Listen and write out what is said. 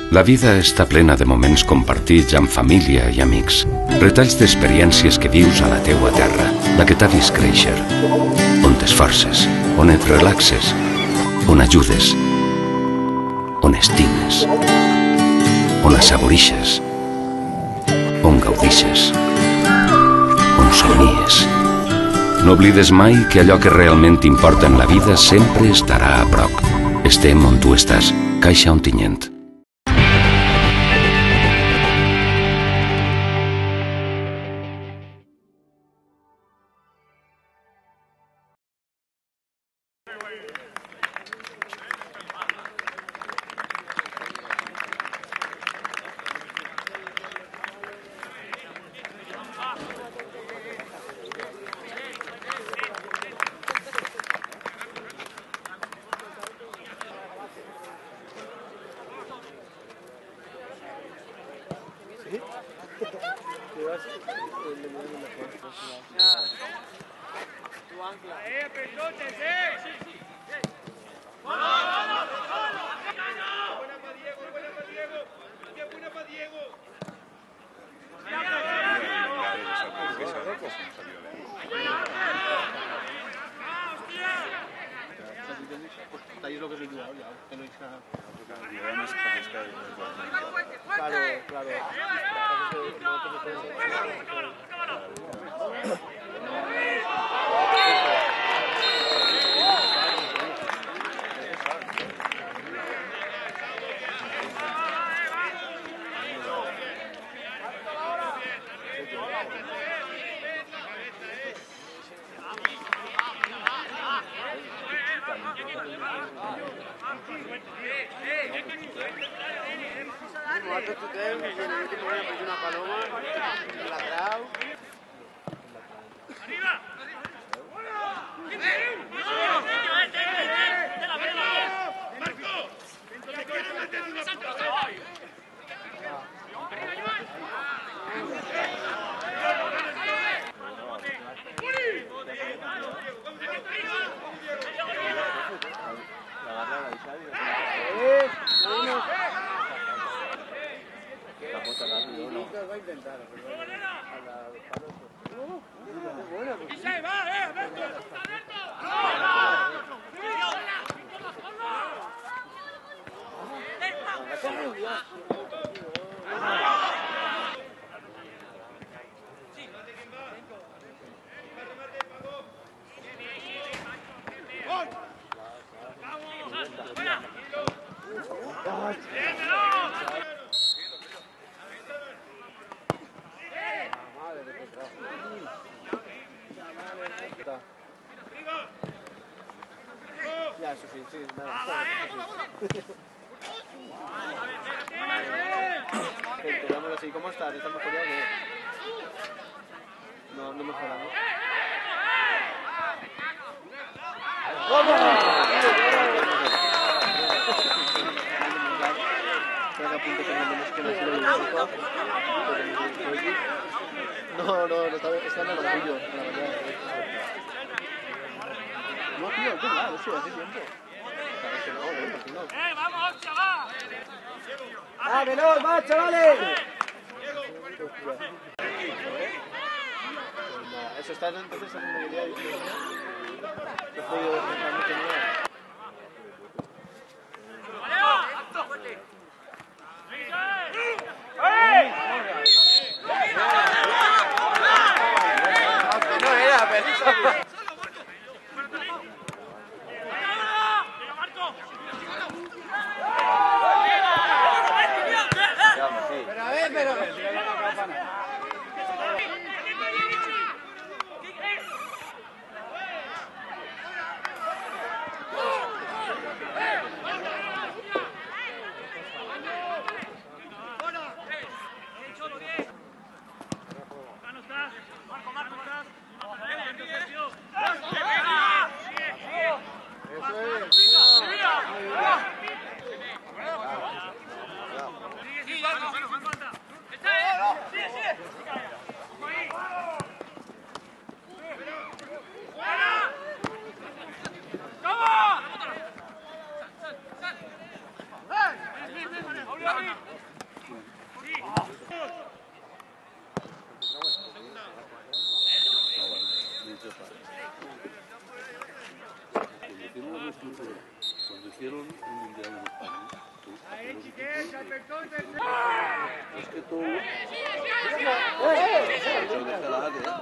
La vida està plena de moments compartits amb família i amics. Retalls d'experiències que vius a la teua terra, la que t'ha vist créixer. On t'esforces, on et relaxes, on ajudes, on estimes, on assaborixes, on gaudixes, on somnies. No oblides mai que allò que realment importa en la vida sempre estarà a prop. Estem on tu estàs. Caixa Ontinyent. Ya, eso sí, Quedámoslo así, ¿cómo estás? ¿Estás mejor ya que...? No, no mejoramos. ¡Vamos! No, está en el amarillo. No, tío, qué mal, eso hace tiempo. ¡Vamos, chaval! ¡Ah, menor, va, chavales! Eso está entonces en una idea diferente. Yo estoy realmente nueva. No era, pero... Cuando hicieron un mundial en España, es que todo eso deja la área.